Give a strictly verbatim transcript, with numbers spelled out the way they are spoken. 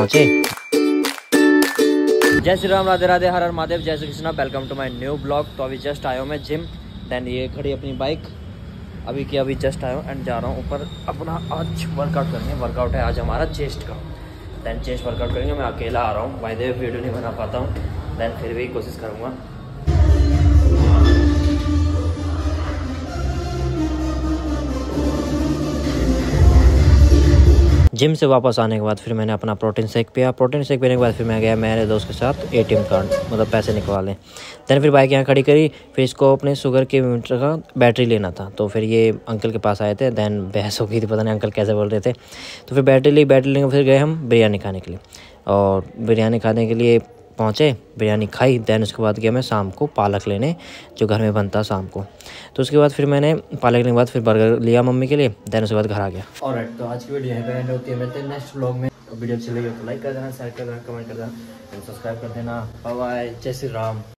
पहुँचे। जय श्री राम, राधे राधे, हर हर महादेव, जय Shri Krishna. Welcome to my new blog. तो अभी जस्ट आया हूँ मैं जिम। देन ये खड़ी अपनी बाइक, अभी की अभी जस्ट आया हूँ एंड जा रहा हूँ ऊपर अपना आज वर्कआउट करने। वर्कआउट है आज हमारा चेस्ट का। देन चेस्ट वर्कआउट करेंगे। मैं अकेला आ रहा हूँ, बाय द वे वीडियो नहीं बना पाता हूँ, देन फिर भी कोशिश करूँगा। जिम से वापस आने के बाद फिर मैंने अपना प्रोटीन शेक पिया। प्रोटीन शेक पीने के बाद फिर मैं गया मेरे दोस्त के साथ एटीएम कार्ड मतलब पैसे निकलवा। देन फिर बाइक यहाँ खड़ी करी। फिर इसको अपने शुगर के मीटर का बैटरी लेना था, तो फिर ये अंकल के पास आए थे। देन बहस हो गई थी, पता नहीं अंकल कैसे बोल रहे थे। तो फिर बैटरी ली, बैटरी लेंगे फिर गए हम बिरयानी खाने के लिए। और बिरयानी खाने के लिए पहुँचे, बिरयानी खाई। दैन उसके बाद गया मैं शाम को पालक लेने, जो घर में बनता शाम को। तो उसके बाद फिर मैंने पालक लेने के बाद फिर बर्गर लिया मम्मी के लिए। दैन उसके बाद घर आ गया। और तो आज की वीडियो यहीं पे एंड होती है। मिलते हैं नेक्स्ट व्लॉग में। वीडियो अच्छी लगी हो तो लाइक कर देना, शेयर कर देना, कमेंट कर देना, सब्सक्राइब कर देना। बाय बाय, जय श्री राम।